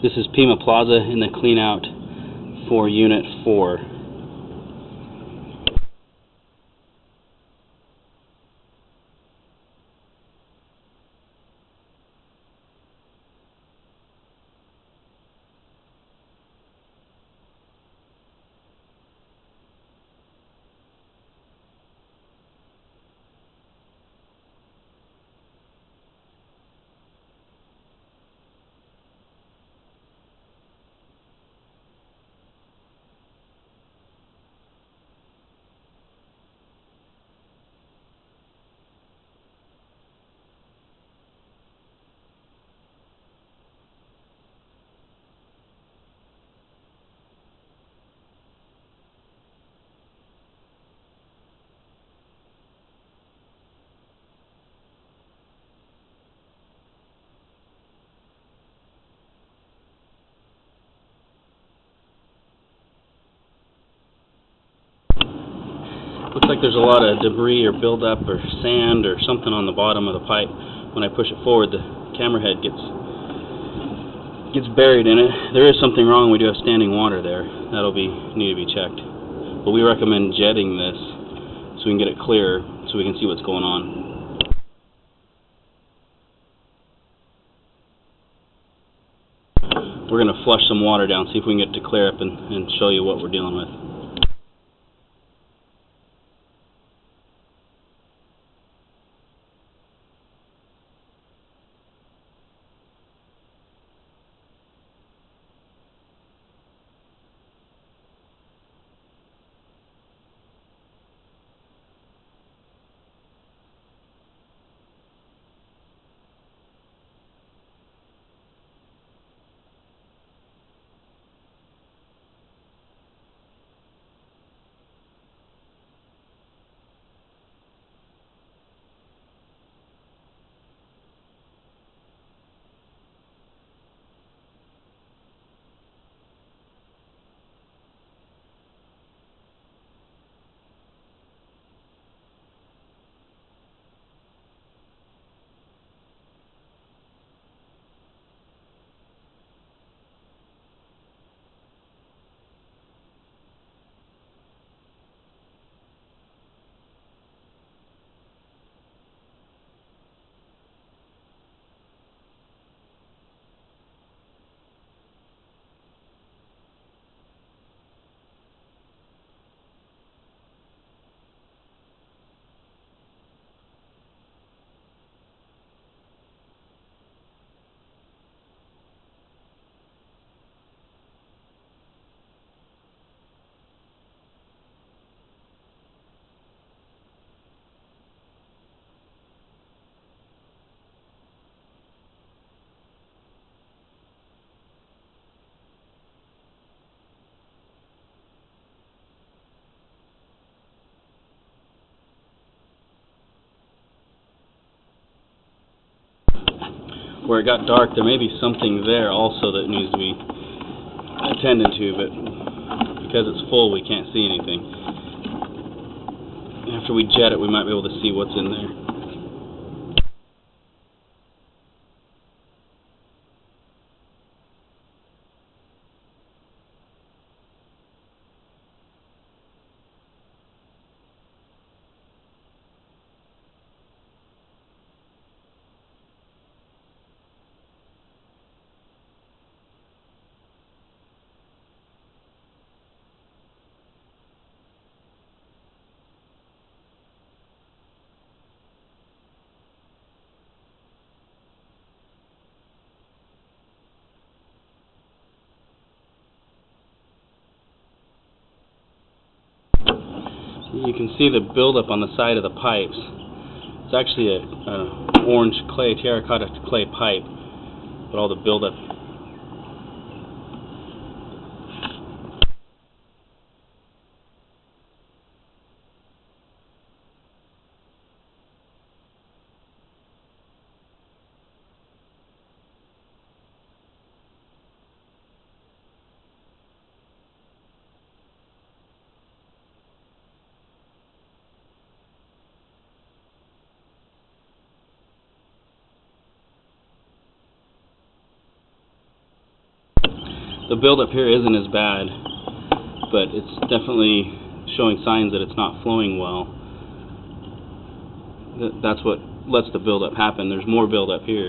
This is Pima Plaza in the clean out for Unit 4. Looks like there's a lot of debris or buildup or sand or something on the bottom of the pipe. When I push it forward, the camera head gets buried in it. There is something wrong. We do have standing water there. That'll need to be checked. But we recommend jetting this so we can get it clear, so we can see what's going on. We're going to flush some water down, see if we can get it to clear up and show you what we're dealing with. Where it got dark, there may be something there also that needs to be attended to, but because it's full, we can't see anything. After we jet it, we might be able to see what's in there. You can see the buildup on the side of the pipes. It's actually an orange clay, terracotta clay pipe, but all the buildup. The buildup here isn't as bad, but it's definitely showing signs that it's not flowing well. That's what lets the buildup happen. There's more buildup here.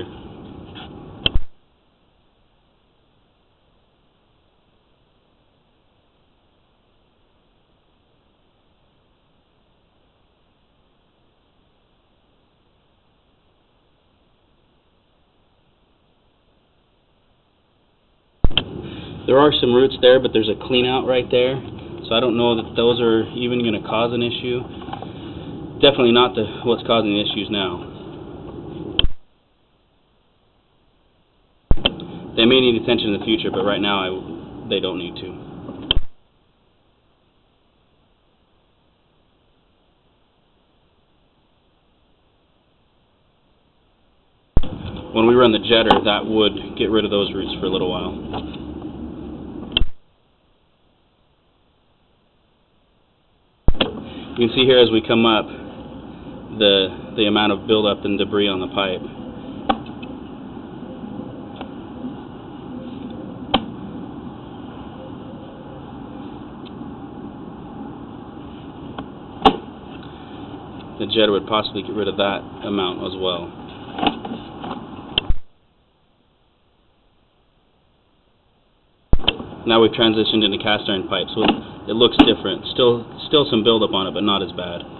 There are some roots there, but there's a clean out right there, so I don't know that those are even going to cause an issue. Definitely not what's causing the issues now. They may need attention in the future, but right now they don't need to. When we run the jetter, that would get rid of those roots for a little while. You can see here as we come up the amount of buildup and debris on the pipe. The jetter would possibly get rid of that amount as well. Now we've transitioned into cast iron pipe, so it looks different. Still some buildup on it, but not as bad.